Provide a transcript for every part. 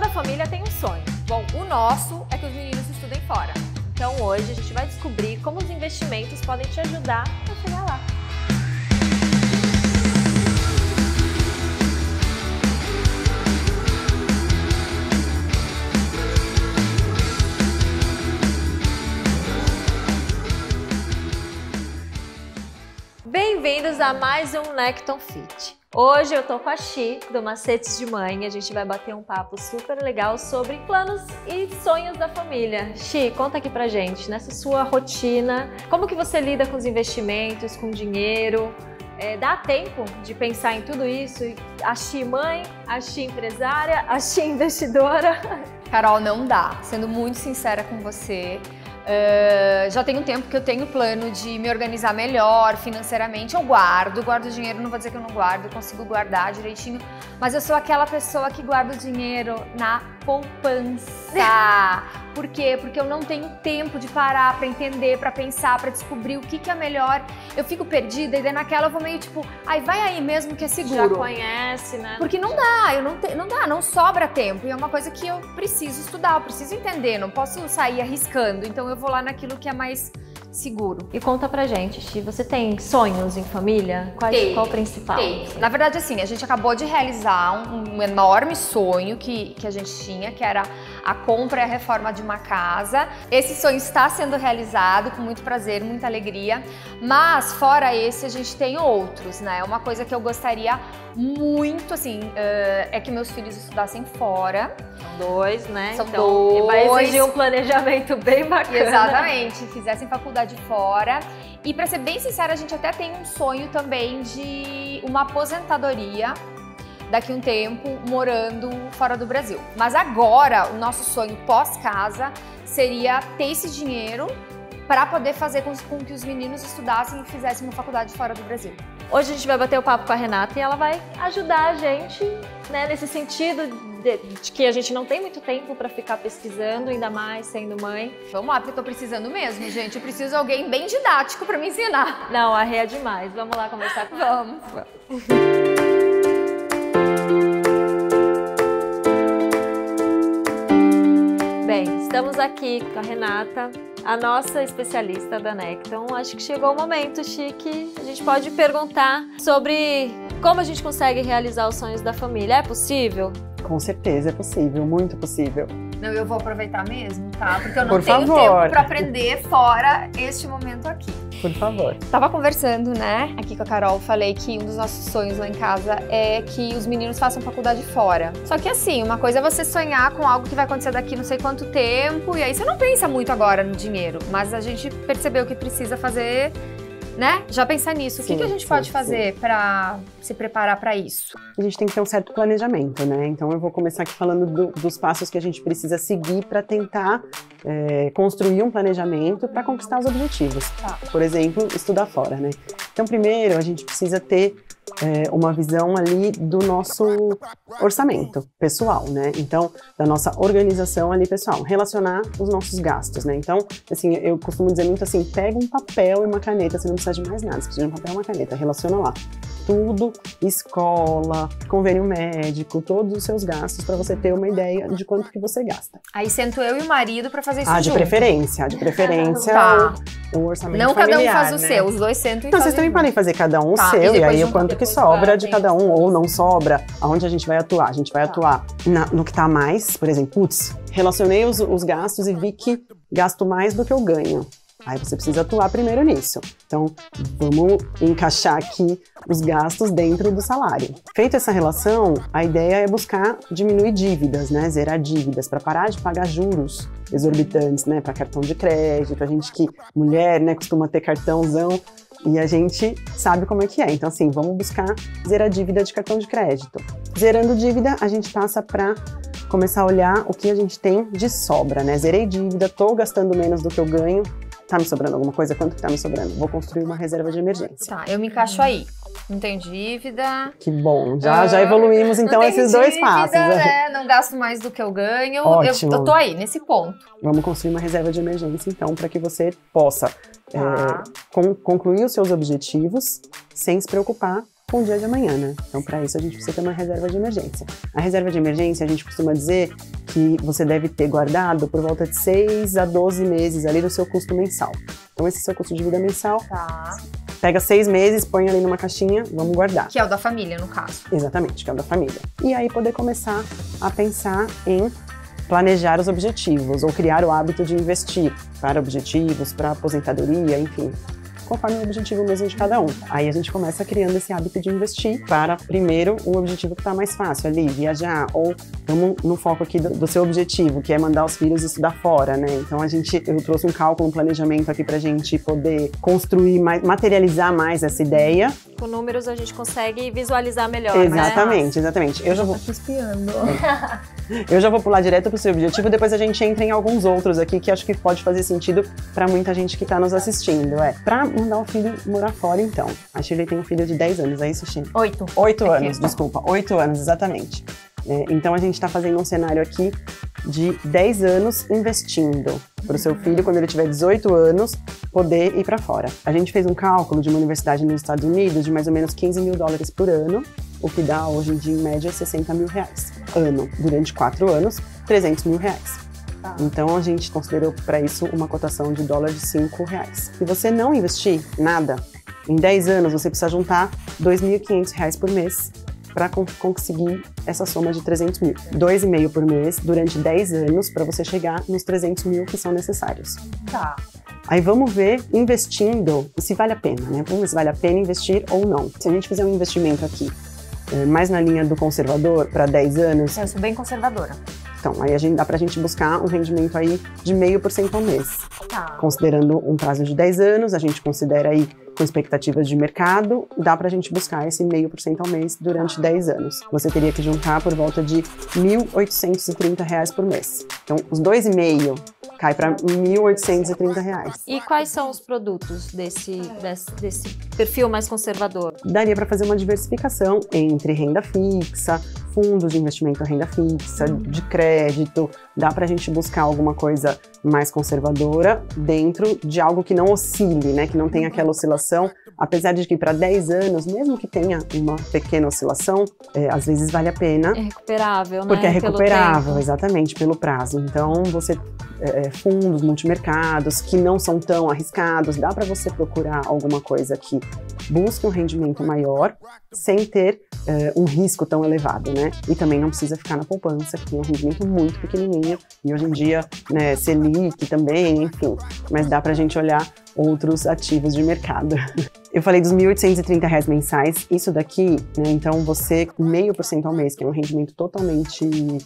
Toda família tem um sonho. Bom, o nosso é que os meninos estudem fora. Então hoje a gente vai descobrir como os investimentos podem te ajudar a chegar lá. Bem-vindos a mais um Necton Fit. Hoje eu tô com a Xi, do Macetes de Mãe. A gente vai bater um papo super legal sobre planos e sonhos da família. Xi, conta aqui pra gente, nessa sua rotina, como que você lida com os investimentos, com dinheiro? Dá tempo de pensar em tudo isso? A Xi mãe, a Xi empresária, a Xi investidora? Carol, não dá. Sendo muito sincera com você, já tem um tempo que eu tenho plano de me organizar melhor financeiramente. Eu guardo dinheiro, não vou dizer que eu não guardo, eu consigo guardar direitinho, mas eu sou aquela pessoa que guarda o dinheiro na poupança. Por quê? Porque eu não tenho tempo de parar pra entender, pra pensar, pra descobrir o que é melhor. Eu fico perdida e daí naquela eu vou meio tipo, ai, vai aí mesmo que é seguro. Já conhece, né? Porque não dá, não sobra tempo. E é uma coisa que eu preciso estudar, eu preciso entender, não posso sair arriscando. Então eu vou lá naquilo que é mais seguro. E conta pra gente, Xi, você tem sonhos em família? Qual o principal? Tem. Na verdade, assim, a gente acabou de realizar um enorme sonho que a gente tinha, que era a compra e a reforma de uma casa. Esse sonho está sendo realizado com muito prazer, muita alegria, mas fora esse a gente tem outros, né? Uma coisa que eu gostaria muito, assim, é que meus filhos estudassem fora. São dois, né? São então, dois. Vai exigir um planejamento bem bacana. Exatamente, fizessem faculdade fora. E pra ser bem sincera, a gente até tem um sonho também de uma aposentadoria daqui a um tempo morando fora do Brasil. Mas agora, o nosso sonho pós-casa seria ter esse dinheiro para poder fazer com que os meninos estudassem e fizessem uma faculdade fora do Brasil. Hoje a gente vai bater o papo com a Renata e ela vai ajudar a gente, né, nesse sentido de que a gente não tem muito tempo para ficar pesquisando, ainda mais sendo mãe. Vamos lá, porque eu tô precisando mesmo, gente. Eu preciso de alguém bem didático para me ensinar. Não, a Rê é demais. Vamos lá conversar com ela. Vamos. Bem, estamos aqui com a Renata, a nossa especialista da Necton. Acho que chegou o momento, Xi, que a gente pode perguntar sobre como a gente consegue realizar os sonhos da família. É possível? Com certeza é possível, muito possível. Não, eu vou aproveitar mesmo, tá? Porque eu não Por tenho favor. tempo para aprender fora este momento aqui. Por favor. Tava conversando, né, aqui com a Carol, falei que um dos nossos sonhos lá em casa é que os meninos façam faculdade fora. Só que assim, uma coisa é você sonhar com algo que vai acontecer daqui não sei quanto tempo, e aí você não pensa muito agora no dinheiro, mas a gente percebeu que precisa fazer, né, já pensar nisso. Sim, o que a gente sim, pode fazer para se preparar para isso? A gente tem que ter um certo planejamento, né? Então eu vou começar aqui falando dos passos que a gente precisa seguir para tentar construir um planejamento para conquistar os objetivos. Tá. Por exemplo, estudar fora, né? Então primeiro a gente precisa ter uma visão ali do nosso orçamento pessoal, né? Então, da nossa organização ali pessoal, relacionar os nossos gastos, né? Então, assim, eu costumo dizer muito assim, pega um papel e uma caneta, você não precisa de mais nada, você precisa de um papel e uma caneta, relaciona lá. Tudo, escola, convênio médico, todos os seus gastos para você ter uma ideia de quanto que você gasta. Aí sento eu e o marido para fazer isso De junto. preferência, tá. o orçamento Não familiar, cada um faz o né? seu, os dois sentam e Não, fazem vocês também junto. podem fazer cada um o Tá, seu, e depois aí o junto, quanto que depois sobra de batem. cada um, ou não sobra, aonde a gente vai atuar. A gente vai atuar no que tá mais, por exemplo, putz, relacionei os gastos e vi que gasto mais do que eu ganho. Aí você precisa atuar primeiro nisso. Então, vamos encaixar aqui os gastos dentro do salário. Feita essa relação, a ideia é buscar diminuir dívidas, né? Zerar dívidas, para parar de pagar juros exorbitantes, né? Para cartão de crédito, a gente que, mulher, né, costuma ter cartãozão, e a gente sabe como é que é. Então, assim, vamos buscar zerar a dívida de cartão de crédito. Zerando dívida, a gente passa para começar a olhar o que a gente tem de sobra, né? Zerei dívida, tô gastando menos do que eu ganho. Tá me sobrando alguma coisa? Quanto que tá me sobrando? Vou construir uma reserva de emergência. Tá, eu me encaixo aí. Não tenho dívida. Que bom, já evoluímos então esses dois passos. Né? Não gasto mais do que eu ganho. Ótimo. Eu tô aí, nesse ponto. Vamos construir uma reserva de emergência então, para que você possa concluir os seus objetivos sem se preocupar com o dia de amanhã, né? Então, para isso, a gente precisa ter uma reserva de emergência. A reserva de emergência, a gente costuma dizer que você deve ter guardado por volta de 6 a 12 meses ali do seu custo mensal. Então esse é o seu custo de vida mensal. Tá. Pega 6 meses, põe ali numa caixinha, vamos guardar. Que é o da família, no caso. Exatamente, que é o da família. E aí poder começar a pensar em planejar os objetivos ou criar o hábito de investir para objetivos, para aposentadoria, enfim, conforme o objetivo mesmo de cada um. Aí a gente começa criando esse hábito de investir para, primeiro, um objetivo que está mais fácil ali, viajar, ou vamos no foco aqui do seu objetivo, que é mandar os filhos estudar fora, né? Então eu trouxe um cálculo, um planejamento aqui pra gente poder construir mais, materializar mais essa ideia. Com números a gente consegue visualizar melhor, Exatamente, né? exatamente. Eu já vou espiando. Eu já vou pular direto pro seu objetivo, depois a gente entra em alguns outros aqui que acho que pode fazer sentido para muita gente que tá nos assistindo. Pra mandar o filho morar fora, então. A Shirley tem um filho de 10 anos, é isso, Shirley? 8. 8 anos, desculpa. 8 anos, exatamente. Então a gente tá fazendo um cenário aqui de 10 anos investindo para o seu filho, quando ele tiver 18 anos, poder ir para fora. A gente fez um cálculo de uma universidade nos Estados Unidos de mais ou menos $15 mil por ano, o que dá hoje em dia, em média, R$60 mil ano. Durante 4 anos, R$300 mil. Tá. Então a gente considerou para isso uma cotação de $5. Se você não investir nada, em 10 anos você precisa juntar R$2.500 por mês para conseguir essa soma de 300 mil. 2,5 por mês durante 10 anos para você chegar nos 300 mil que são necessários. Tá. Aí vamos ver, investindo, se vale a pena, né? Vamos ver se vale a pena investir ou não. Se a gente fizer um investimento aqui, mais na linha do conservador, para 10 anos... Eu sou bem conservadora. Então, aí dá pra gente buscar um rendimento aí de 0,5% ao mês. Tá. Considerando um prazo de 10 anos, a gente considera aí com expectativas de mercado, dá pra gente buscar esse 0,5% ao mês durante 10 anos. Você teria que juntar por volta de R$1.830 por mês. Então, os 2,5 cai para R$1.830. E quais são os produtos desse perfil mais conservador? Daria para fazer uma diversificação entre renda fixa, fundos de investimento em renda fixa, de crédito. Dá para a gente buscar alguma coisa mais conservadora dentro de algo que não oscile, né? Que não tenha aquela oscilação. Apesar de que para 10 anos, mesmo que tenha uma pequena oscilação, às vezes vale a pena. É recuperável, né? Porque é recuperável, pelo exatamente, pelo prazo. Então, você fundos, multimercados, que não são tão arriscados, dá para você procurar alguma coisa que busque um rendimento maior, sem ter um risco tão elevado, né? E também não precisa ficar na poupança, que tem um rendimento muito pequenininho, e hoje em dia, né, Selic também, enfim. Mas dá pra gente olhar outros ativos de mercado. Eu falei dos R$1.830 mensais, isso daqui, né, então você, 0,5% ao mês, que é um rendimento totalmente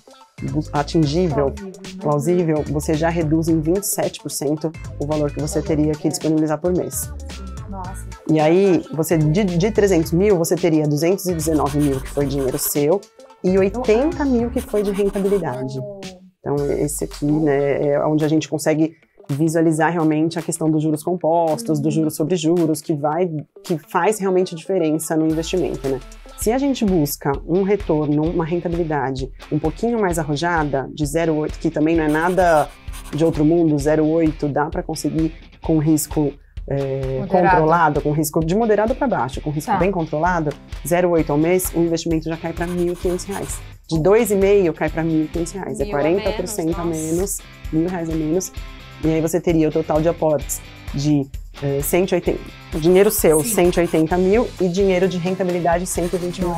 atingível, plausível, você já reduz em 27% o valor que você teria que disponibilizar por mês. Nossa. E aí, você de 300 mil, você teria 219 mil que foi dinheiro seu e 80 mil que foi de rentabilidade. Então, esse aqui, né, é onde a gente consegue visualizar realmente a questão dos juros compostos, dos juros sobre juros, que faz realmente diferença no investimento, né? Se a gente busca um retorno, uma rentabilidade um pouquinho mais arrojada, de 0,8, que também não é nada de outro mundo, 0,8 dá para conseguir com risco controlado, com risco de moderado para baixo, com risco bem controlado, 0,8 ao mês, o investimento já cai para R$1.500. De 2,5 cai para R$1.500, é 40% a menos, R$1.000 a menos. E aí você teria o total de aportes de 180, dinheiro seu, sim, 180 mil e dinheiro de rentabilidade, R$120 mil.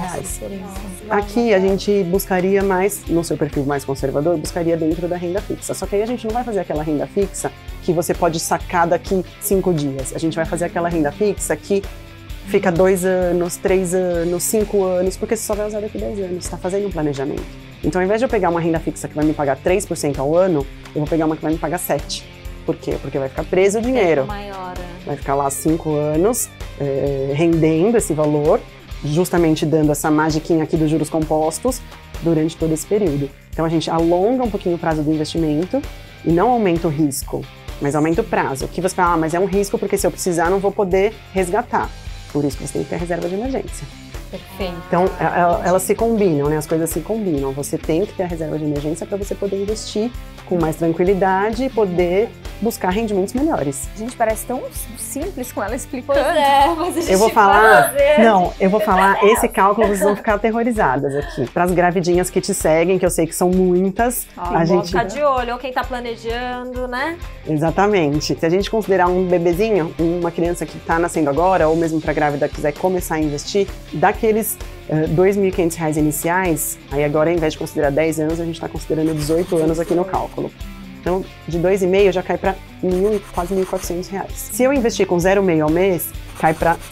Aqui a gente buscaria mais, no seu perfil mais conservador, buscaria dentro da renda fixa. Só que aí a gente não vai fazer aquela renda fixa que você pode sacar daqui 5 dias. A gente vai fazer aquela renda fixa que fica 2 anos, 3 anos, 5 anos, porque você só vai usar daqui 10 anos, você está fazendo um planejamento. Então, ao invés de eu pegar uma renda fixa que vai me pagar 3% ao ano, eu vou pegar uma que vai me pagar 7%. Por quê? Porque vai ficar preso o dinheiro. Vai ficar lá 5 anos rendendo esse valor, justamente dando essa magiquinha aqui dos juros compostos durante todo esse período. Então, a gente alonga um pouquinho o prazo do investimento e não aumenta o risco, mas aumenta o prazo. Que você fala, mas é um risco porque se eu precisar não vou poder resgatar. Por isso que você tem que ter a reserva de emergência. Perfeito. Então, elas se combinam, né? As coisas se combinam. Você tem que ter a reserva de emergência para você poder investir com mais tranquilidade e poder buscar rendimentos melhores. A gente parece tão simples com ela explicando. Pois é, mas a gente Eu vou vai falar, fazer. não, eu vou falar esse cálculo, vocês vão ficar aterrorizadas aqui. Para as gravidinhas que te seguem, que eu sei que são muitas, Ah, a bom, gente... Ficar de olho, ou quem tá planejando, né? Exatamente. Se a gente considerar um bebezinho, uma criança que está nascendo agora, ou mesmo para grávida quiser começar a investir, daqueles R$ 2.500 iniciais, aí agora ao invés de considerar 10 anos, a gente está considerando 18 anos aqui no cálculo. Então, de 2,5 já cai para quase R$ 1.400. Se eu investir com 0,5 ao mês, cai para R$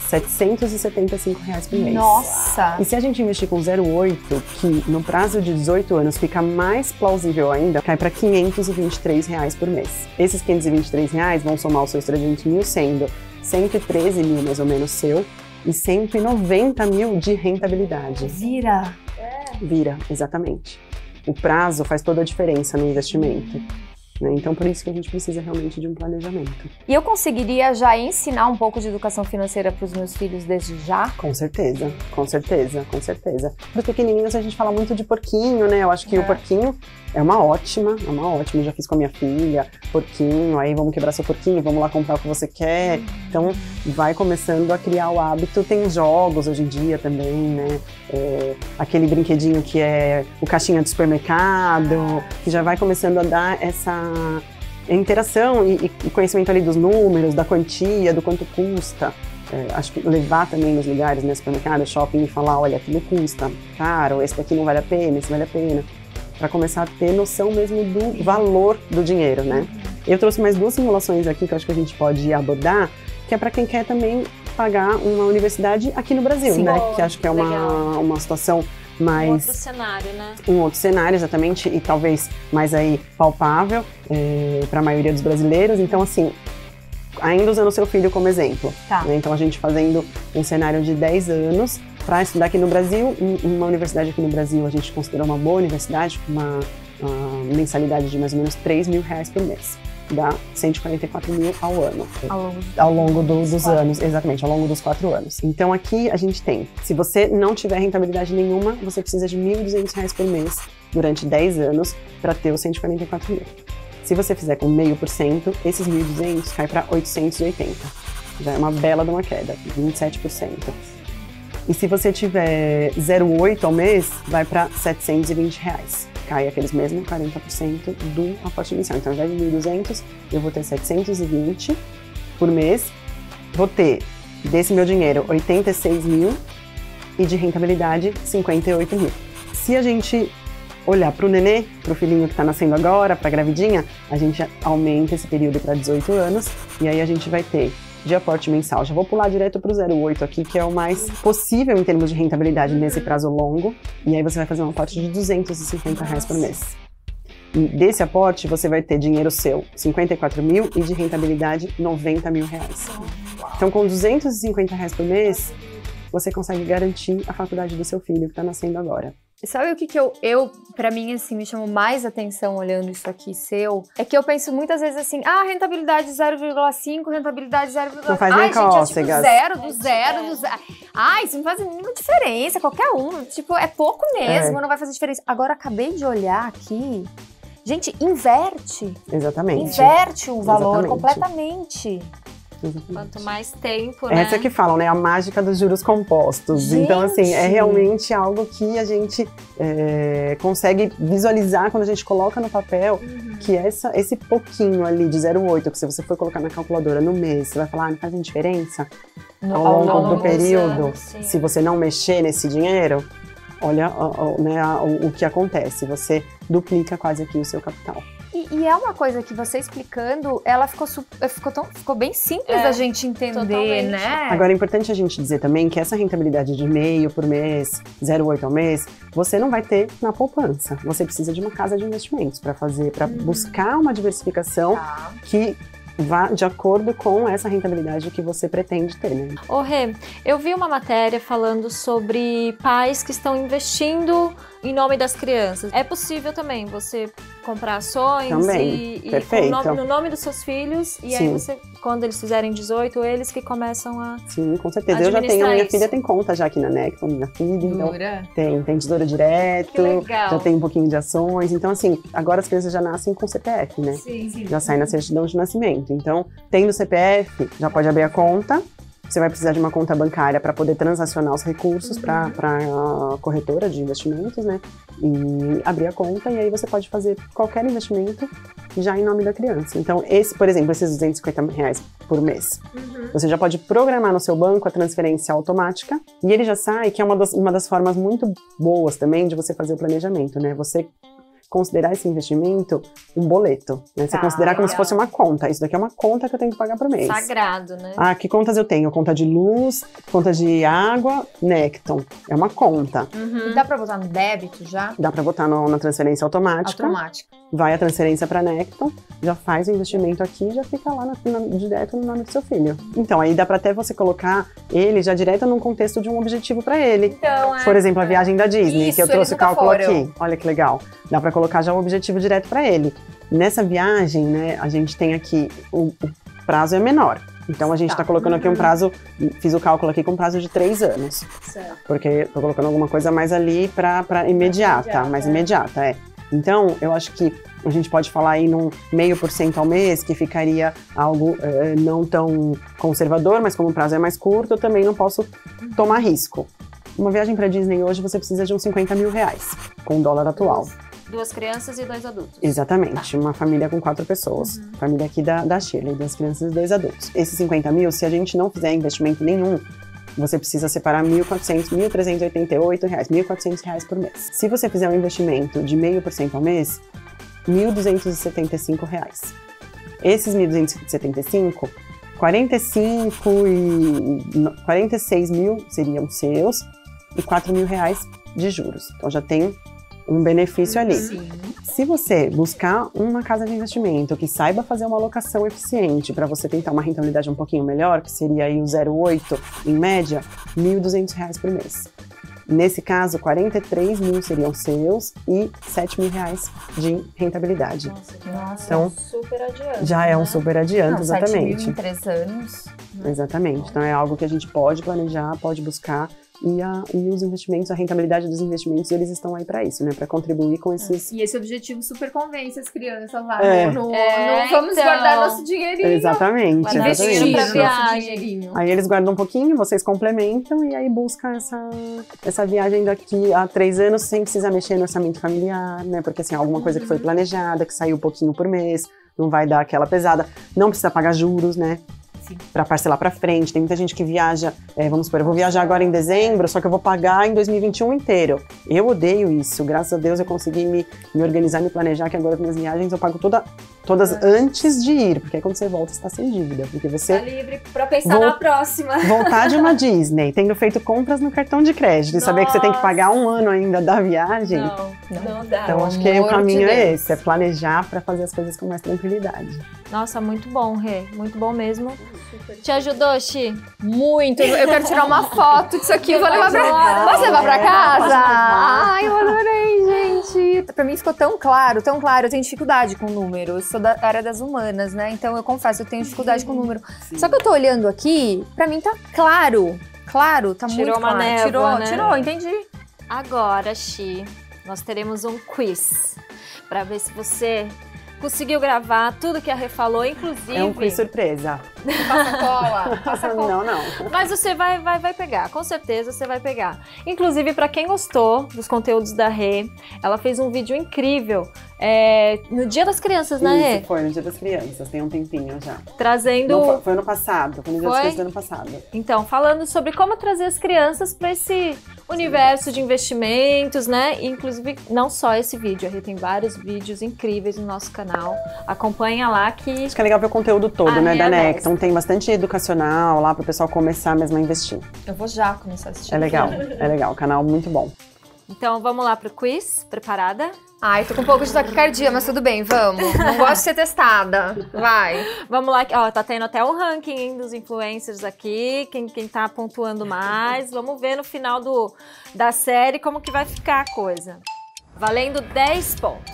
775 por mês. Nossa! E se a gente investir com 0,8, que no prazo de 18 anos fica mais plausível ainda, cai para R$ 523 por mês. Esses R$ 523 vão somar os seus 300 mil, sendo 113 mil mais ou menos seu e 190 mil de rentabilidade. Vira! Vira, exatamente. O prazo faz toda a diferença no investimento. Né? Então, por isso que a gente precisa realmente de um planejamento. E eu conseguiria já ensinar um pouco de educação financeira para os meus filhos desde já? Com certeza, com certeza, com certeza. Para os pequenininhos a gente fala muito de porquinho, né? Eu acho que o porquinho é uma ótima, eu já fiz com a minha filha, porquinho, aí vamos quebrar seu porquinho, vamos lá comprar o que você quer. Então, vai começando a criar o hábito. Tem jogos hoje em dia também, né? Aquele brinquedinho que é o caixinha do supermercado, que já vai começando a dar essa interação e conhecimento ali dos números, da quantia, do quanto custa. Acho que levar também nos lugares, né, supermercado, shopping, e falar, olha, aquilo custa caro, esse daqui não vale a pena, esse vale a pena. Para começar a ter noção mesmo do valor do dinheiro, né? Eu trouxe mais 2 simulações aqui que eu acho que a gente pode abordar, que é para quem quer também pagar uma universidade aqui no Brasil, Sim, né? boa, Que acho que é legal. uma situação mais... Um outro cenário, né? Um outro cenário, exatamente, e talvez mais aí palpável para a maioria dos brasileiros. Então, assim, ainda usando o seu filho como exemplo. Tá. Né? Então, a gente fazendo um cenário de 10 anos para estudar aqui no Brasil, uma universidade aqui no Brasil, a gente considera uma boa universidade, com uma mensalidade de mais ou menos R$ 3.000 por mês. Dá 144 mil ao ano. Ao longo dos anos, exatamente, ao longo dos 4 anos. Então aqui a gente tem, se você não tiver rentabilidade nenhuma, você precisa de R$ 1.200 por mês durante 10 anos para ter os 144 mil. Se você fizer com 0,5%, esses 1.200 cai para 880. Já é uma bela de uma queda, 27%. E se você tiver 0,8 ao mês, vai para R$ 720. Cai aqueles mesmos 40% do aporte inicial. Então, ao invés de 1.200, eu vou ter 720 por mês. Vou ter, desse meu dinheiro, 86 mil e de rentabilidade, 58 mil. Se a gente olhar para o nenê, para o filhinho que está nascendo agora, para a gravidinha, a gente aumenta esse período para 18 anos e aí a gente vai ter de aporte mensal. Já vou pular direto para o 0,8 aqui, que é o mais possível em termos de rentabilidade nesse prazo longo. E aí você vai fazer um aporte de R$ 250 por mês. E desse aporte você vai ter dinheiro seu, 54 mil, e de rentabilidade, 90 mil reais. Então com 250 reais por mês, você consegue garantir a faculdade do seu filho que está nascendo agora. Sabe o que pra mim, assim, me chamou mais atenção olhando isso aqui seu? É que eu penso muitas vezes assim, rentabilidade 0,5, rentabilidade 0,5. Não faz nem Ai, cócegas. gente, do zero. Ai, isso não faz a mínima diferença, qualquer um. Tipo, é pouco mesmo, não vai fazer diferença. Agora, acabei de olhar aqui. Gente, inverte. Exatamente. Inverte o valor Exatamente. completamente. Quanto mais tempo, né? Essa que falam, né? A mágica dos juros compostos. Gente. Então, assim, é realmente algo que a gente consegue visualizar quando a gente coloca no papel que esse pouquinho ali de 0,8, que se você for colocar na calculadora no mês, você vai falar, não faz diferença ao longo do período. Se você não mexer nesse dinheiro, olha o que acontece. Você duplica quase aqui o seu capital. E é uma coisa que você explicando, ela ficou bem simples da gente entender, totalmente. né? Agora, é importante a gente dizer também que essa rentabilidade de 0,5 por mês, 0,8 ao mês, você não vai ter na poupança. Você precisa de uma casa de investimentos para buscar uma diversificação que vá de acordo com essa rentabilidade que você pretende ter, né? Ô Rê, eu vi uma matéria falando sobre pais que estão investindo em nome das crianças. É possível também você comprar ações Também, e perfeito. no nome dos seus filhos. E aí você, quando eles fizerem 18, eles que começam a Sim, com certeza. Eu já tenho, minha filha tem conta já aqui na Necton, minha filha. Então tem tesouro direto. Que legal. Já tem um pouquinho de ações. Então, assim, agora as crianças já nascem com CPF, né? Sim. Já sai na certidão de nascimento. Então, tendo CPF, já pode abrir a conta. Você vai precisar de uma conta bancária para poder transacionar os recursos para a corretora de investimentos, né? E abrir a conta, e aí você pode fazer qualquer investimento já em nome da criança. Então, por exemplo, esses R$250 por mês, você já pode programar no seu banco a transferência automática, e ele já sai, que é uma das formas muito boas também de você fazer o planejamento, né? Você considerar esse investimento um boleto, né? Você considerar como se fosse uma conta. Isso daqui é uma conta que eu tenho que pagar por mês. Sagrado, né? Ah, que contas eu tenho? Conta de luz, conta de água, Necton. É uma conta. E dá pra botar no débito já? Dá pra botar na transferência automática. Vai a transferência pra Necton, já faz o investimento aqui e já fica lá direto no nome do seu filho. Então, aí dá pra até você colocar ele já direto num contexto de um objetivo pra ele. Então, Por exemplo, a viagem da Disney, Isso, que eu trouxe o cálculo foram. aqui. Olha que legal. Dá pra colocar já um objetivo direto pra ele. Nessa viagem, né, a gente tem aqui, o prazo é menor. Então a gente tá colocando aqui um prazo, fiz o cálculo aqui com um prazo de 3 anos. Certo. Porque tô colocando alguma coisa mais ali pra imediata, mais imediata, é. Então, eu acho que a gente pode falar aí num 0,5% ao mês, que ficaria algo não tão conservador, mas como o prazo é mais curto, eu também não posso tomar risco. Uma viagem pra Disney hoje, você precisa de uns R$50 mil, com o dólar atual. 2 crianças e 2 adultos. Exatamente, uma família com 4 pessoas. Família aqui da Shirley, 2 crianças e 2 adultos. Esses 50 mil, se a gente não fizer investimento nenhum, você precisa separar R$1.400, R$1.388, R$1.400 por mês. Se você fizer um investimento de 0,5% ao mês, R$1.275. Esses 1.275, 46 mil seriam seus e R$4.000 de juros. Então já tem um benefício ali. Sim. Se você buscar uma casa de investimento que saiba fazer uma alocação eficiente para você tentar uma rentabilidade um pouquinho melhor, que seria aí o 0,8 em média, R$1.200 por mês. Nesse caso, 43 mil seriam seus e R$7.000 de rentabilidade. Nossa, então, super adiante. Já é um super adianto, Não, exatamente. 7 mil em 3 anos. Exatamente. Então é algo que a gente pode planejar, pode buscar. E os investimentos, a rentabilidade dos investimentos, eles estão aí para isso, né? Para contribuir com esses... E esse objetivo super convence as crianças lá. Não vamos então, guardar nosso dinheirinho. Exatamente. Investir pra viagem. Dinheirinho. Aí eles guardam um pouquinho, vocês complementam e aí busca essa viagem daqui a 3 anos sem precisar mexer no orçamento familiar, né? Porque assim, alguma coisa que foi planejada, que saiu um pouquinho por mês, não vai dar aquela pesada. Não precisa pagar juros, né? Para parcelar para frente. Tem muita gente que viaja, vamos supor, eu vou viajar agora em dezembro, só que eu vou pagar em 2021 inteiro. Eu odeio isso. Graças a Deus eu consegui me organizar, me planejar, que agora as minhas viagens eu pago todas antes de ir, porque aí quando você volta, você tá sem dívida, porque você... Tá livre pra pensar na próxima. Voltar de uma Disney, tendo feito compras no cartão de crédito, e saber que você tem que pagar 1 ano ainda da viagem. Não dá. Então acho que o caminho é esse, é planejar para fazer as coisas com mais tranquilidade. Nossa, muito bom, Rê. Muito bom mesmo. Te ajudou, Xi? Muito. Eu quero tirar uma foto disso aqui. Vou levar pra... Posso levar pra casa? Ai, eu adorei, gente. Pra mim ficou tão claro, tão claro. Eu tenho dificuldade com números. Sou da área das humanas, né? Então eu confesso, eu tenho dificuldade com número. Só que eu tô olhando aqui, pra mim tá claro. Claro, tá muito claro. Tirou uma névoa, né? Tirou, entendi. Agora, Xi, nós teremos um quiz pra ver se você conseguiu gravar tudo que a Rê falou, inclusive... É um quiz surpresa. Passa cola. Não. Mas você vai pegar, com certeza você vai pegar. Inclusive, pra quem gostou dos conteúdos da Rê, ela fez um vídeo incrível no Dia das Crianças, né, Rê? Isso, foi no Dia das Crianças, tem um tempinho já. Trazendo... Não, foi ano passado, foi no Dia das Crianças do ano passado. Então, falando sobre como trazer as crianças para esse universo de investimentos, né? E, inclusive, não só esse vídeo, a Rê tem vários vídeos incríveis no nosso canal. Acompanha lá que... Acho que é legal ver o conteúdo todo, né, da Necton. Necton. Tem bastante educacional lá para o pessoal começar mesmo a investir. Eu vou já começar a assistir. É legal, o canal muito bom. Então, vamos lá pro quiz? Preparada? Ai, tô com um pouco de taquicardia, mas tudo bem, vamos. Não gosto de ser testada. Vai. Vamos lá, ó, tá tendo até um ranking hein, dos influencers aqui, quem tá pontuando mais. Vamos ver no final da série como que vai ficar a coisa. Valendo 10 pontos.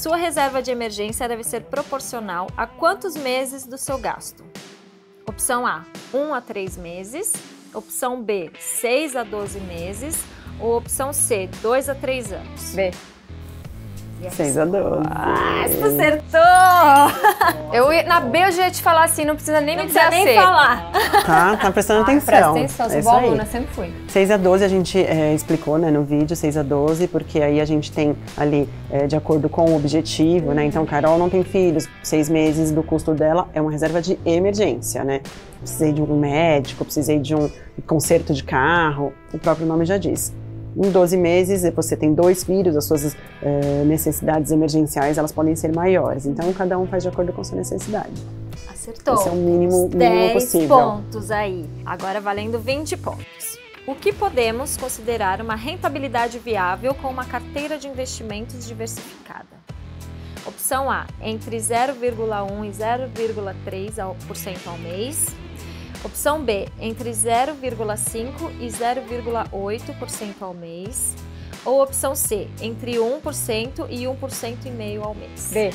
Sua reserva de emergência deve ser proporcional a quantos meses do seu gasto? Opção A, 1 a 3 meses. Opção B, 6 a 12 meses. Ou opção C, 2 a 3 anos. B. 6 a 12. Ah, você acertou! Na B eu já ia te falar assim, não precisa nem me dizer a C. Não precisa nem falar. Tá prestando atenção. Presta atenção, sou É boa isso aí. aluna, sempre fui. 6 a 12 a gente explicou, né, no vídeo, 6 a 12, porque aí a gente tem ali, de acordo com o objetivo, né, então Carol não tem filhos, 6 meses do custo dela é uma reserva de emergência, né, precisei de um médico, precisei de um conserto de carro, o próprio nome já diz. Em 12 meses, você tem 2 filhos, as suas necessidades emergenciais, elas podem ser maiores, então cada um faz de acordo com a sua necessidade. Acertou. Esse é o mínimo 10 possível. pontos aí. Agora valendo 20 pontos. O que podemos considerar uma rentabilidade viável com uma carteira de investimentos diversificada? Opção A, entre 0,1% e 0,3% ao mês. Opção B, entre 0,5% e 0,8% ao mês. Ou opção C, entre 1% e 1,5% ao mês. B.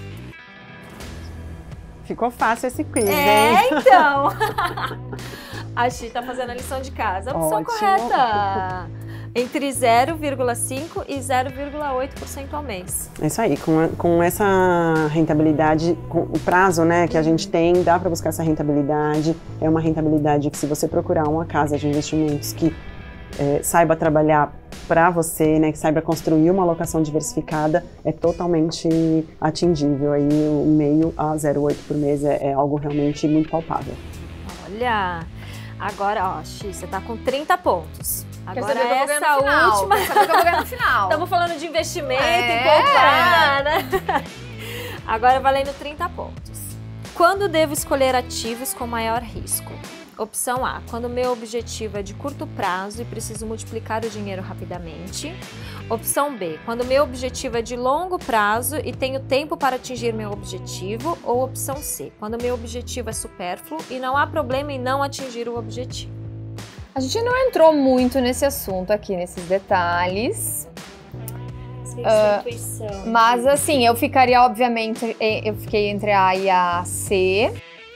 Ficou fácil esse quiz, É, hein? então. A Chi tá fazendo a lição de casa. A opção Ótimo. correta. Entre 0,5% e 0,8% ao mês. É isso aí, com essa rentabilidade, com o prazo, né, que a gente tem, dá para buscar essa rentabilidade. É uma rentabilidade que, se você procurar uma casa de investimentos que saiba trabalhar para você, né, que saiba construir uma alocação diversificada, é totalmente atingível. Aí o meio a 0,8 por mês é algo realmente muito palpável. Olha, agora, ó, Chi, você tá com 30 pontos. Agora Quer saber essa última. Quer saber que eu vou ganhar no final. Estamos falando de investimento e poupar, né? Agora valendo 30 pontos. Quando devo escolher ativos com maior risco? Opção A, quando meu objetivo é de curto prazo e preciso multiplicar o dinheiro rapidamente. Opção B, quando meu objetivo é de longo prazo e tenho tempo para atingir meu objetivo. Ou opção C, quando meu objetivo é supérfluo e não há problema em não atingir o objetivo. A gente não entrou muito nesse assunto aqui, nesses detalhes. Intuição. Mas assim, eu ficaria, obviamente, eu fiquei entre a A e a C.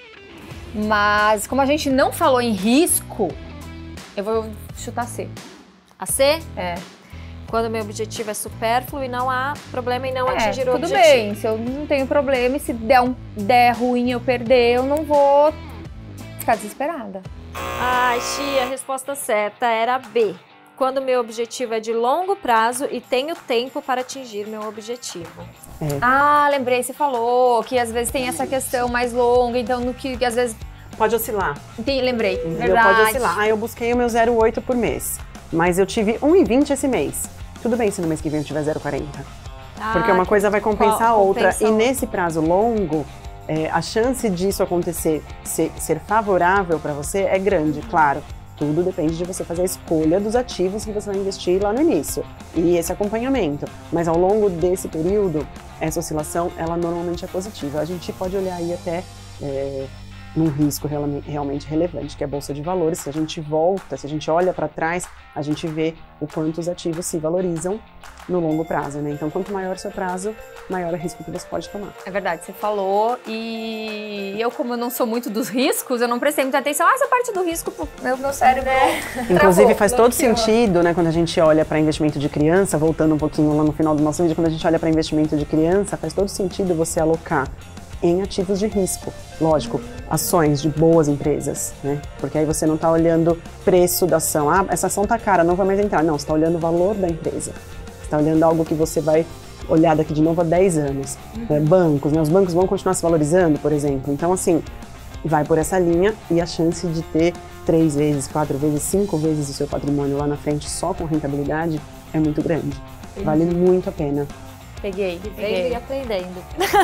Mas como a gente não falou em risco, eu vou chutar C. A C? É. Quando meu objetivo é supérfluo e não há problema em não atingir o tudo objetivo. bem, se eu não tenho problema e se der ruim eu perder, eu não vou ficar desesperada. Ai, Chi, a resposta certa era B. Quando meu objetivo é de longo prazo e tenho tempo para atingir meu objetivo. Ah, lembrei, você falou que às vezes tem essa questão mais longa, então no que às vezes... Pode oscilar. Lembrei, Entendeu? verdade. Pode oscilar. Eu busquei o meu 0,8 por mês, mas eu tive 1,20 esse mês. Tudo bem se no mês que vem eu tiver 0,40. Porque uma coisa vai compensar a outra. E nesse prazo longo, a chance disso acontecer, ser favorável para você é grande, claro. Tudo depende de você fazer a escolha dos ativos que você vai investir lá no início. E esse acompanhamento. Mas ao longo desse período, essa oscilação, ela normalmente é positiva. A gente pode olhar aí até num risco realmente relevante, que é a Bolsa de Valores. Se a gente volta, se a gente olha para trás, a gente vê o quanto os ativos se valorizam no longo prazo, né? Então, quanto maior o seu prazo, maior o risco que você pode tomar. É verdade, você falou, e eu, como eu não sou muito dos riscos, eu não prestei muita atenção. Essa parte do risco, meu cérebro... Inclusive, faz todo sentido, né, quando a gente olha para investimento de criança, voltando um pouquinho lá no final do nosso vídeo, quando a gente olha para investimento de criança, faz todo sentido você alocar em ativos de risco. Lógico, ações de boas empresas, né? Porque aí você não está olhando preço da ação. Ah, essa ação tá cara, não vai mais entrar. Não, você está olhando o valor da empresa. Você está olhando algo que você vai olhar daqui de novo há 10 anos. Bancos, né? Os bancos vão continuar se valorizando, por exemplo. Então, assim, vai por essa linha e a chance de ter 3 vezes, 4 vezes, 5 vezes o seu patrimônio lá na frente só com rentabilidade é muito grande. Vale muito a pena. Peguei. Vendo e aprendendo.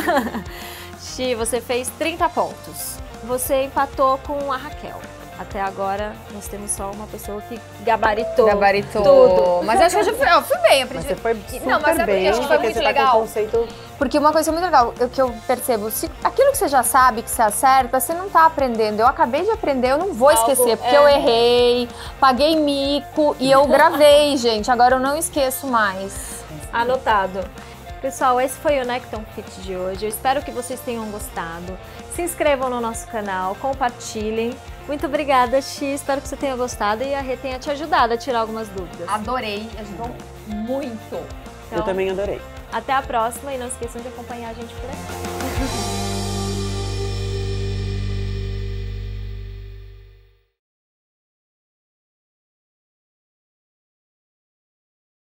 Chi, você fez 30 pontos. Você empatou com a Raquel. Até agora, nós temos só uma pessoa que gabaritou tudo. Mas acho que eu fui bem, aprendi. Mas você foi super Não, mas bem, acho que foi porque muito você tá com legal. um conceito... Porque uma coisa muito legal, que eu percebo, se aquilo que você já sabe, que você acerta, você não tá aprendendo. Eu acabei de aprender, eu não vou esquecer, porque eu errei, paguei mico e eu gravei, gente. Agora eu não esqueço mais. Anotado. Pessoal, esse foi o Necton Fit de hoje. Eu espero que vocês tenham gostado. Se inscrevam no nosso canal, compartilhem. Muito obrigada, Xi. Espero que você tenha gostado e a Rê tenha te ajudado a tirar algumas dúvidas. Adorei, ajudou muito. Então, eu também adorei. Até a próxima e não esqueçam de acompanhar a gente por aqui.